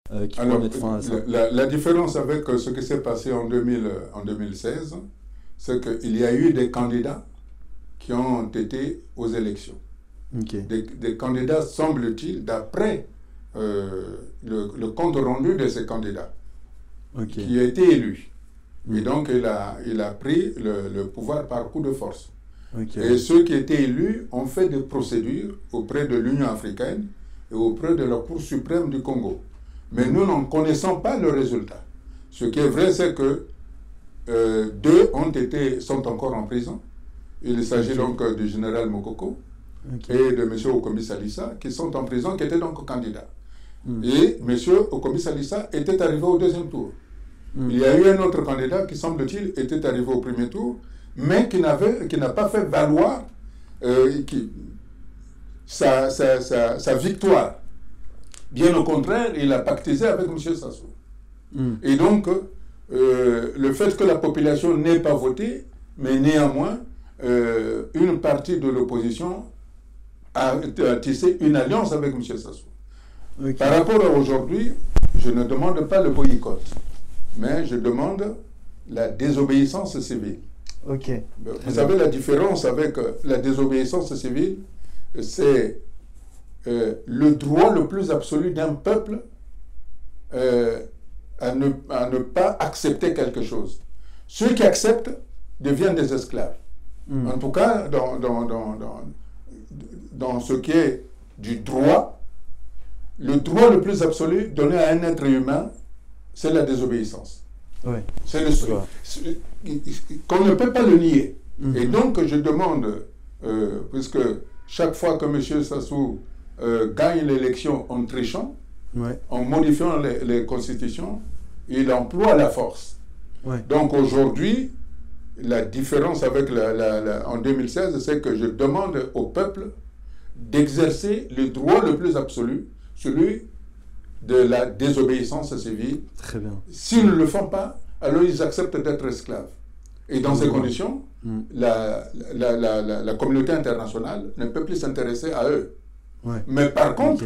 qui pourrait mettre fin à ça. La différence avec ce qui s'est passé en 2016, c'est qu'il y a eu des candidats qui ont été aux élections. Okay. Des candidats, semble-t-il, d'après le compte rendu de ces candidats, okay. qui a été élu. Et donc, il a pris le pouvoir par coup de force. Okay. Et ceux qui étaient élus ont fait des procédures auprès de l'Union africaine et auprès de la Cour suprême du Congo. Mais nous n'en connaissons pas le résultat. Ce qui est vrai, c'est que deux sont encore en prison. Il s'agit donc du général Mokoko et de M. Okomi Salissa, qui sont en prison, qui étaient donc candidats. Et M. Okomi Salissa était arrivé au deuxième tour. Il y a eu un autre candidat qui, semble-t-il, était arrivé au premier tour, mais qui n'a pas fait valoir sa victoire. Bien au contraire, il a pactisé avec M. Sassou. Et donc, le fait que la population n'ait pas voté, mais néanmoins, une partie de l'opposition a tissé une alliance avec M. Sassou. Okay. Par rapport à aujourd'hui, je ne demande pas le boycott, mais je demande la désobéissance civile. Okay. Vous savez, la différence avec la désobéissance civile, c'est le droit le plus absolu d'un peuple à ne pas accepter quelque chose. Ceux qui acceptent deviennent des esclaves. En tout cas, dans ce qui est du droit, le droit le plus absolu donné à un être humain, c'est la désobéissance. Ouais. C'est qu'on ne peut pas le nier. Et donc, je demande, puisque chaque fois que M. Sassou gagne l'élection en trichant, en modifiant les constitutions, il emploie la force. Donc aujourd'hui, la différence avec en 2016, c'est que je demande au peuple d'exercer le droit le plus absolu, celui de la désobéissance civile. Très bien. S'ils ne le font pas, alors ils acceptent d'être esclaves. Et dans ces conditions, la communauté internationale ne peut plus s'intéresser à eux. Mais par contre,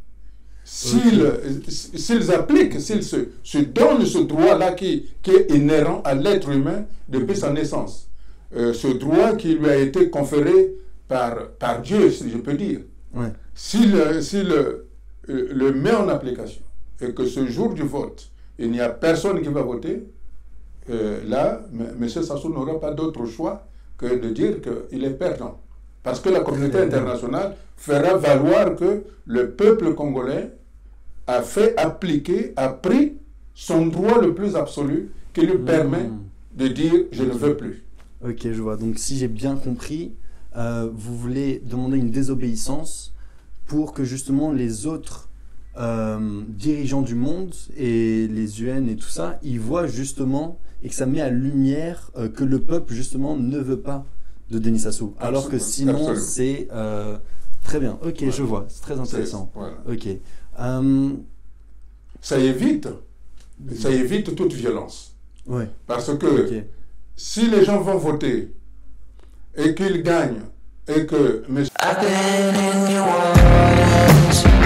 s'ils appliquent, s'ils se donnent ce droit-là qui est inhérent à l'être humain depuis sa naissance, ce droit qui lui a été conféré par Dieu, si je peux dire, s'il le met en application et que ce jour du vote, il n'y a personne qui va voter, là, M. Sassou n'aura pas d'autre choix que de dire qu'il est perdant. Parce que la communauté internationale fera valoir que le peuple congolais a pris son droit le plus absolu qui lui permet de dire « je ne veux plus ». Ok, je vois. Donc si j'ai bien compris, vous voulez demander une désobéissance pour que justement les autres dirigeants du monde et les UN et tout ça, ils voient justement et que ça met à lumière que le peuple justement ne veut pas de Denis Sassou. Alors que sinon c'est très bien. Ok, je vois. C'est très intéressant. Ok. Ça évite toute violence. Parce que si les gens vont voter et qu'ils gagnent et que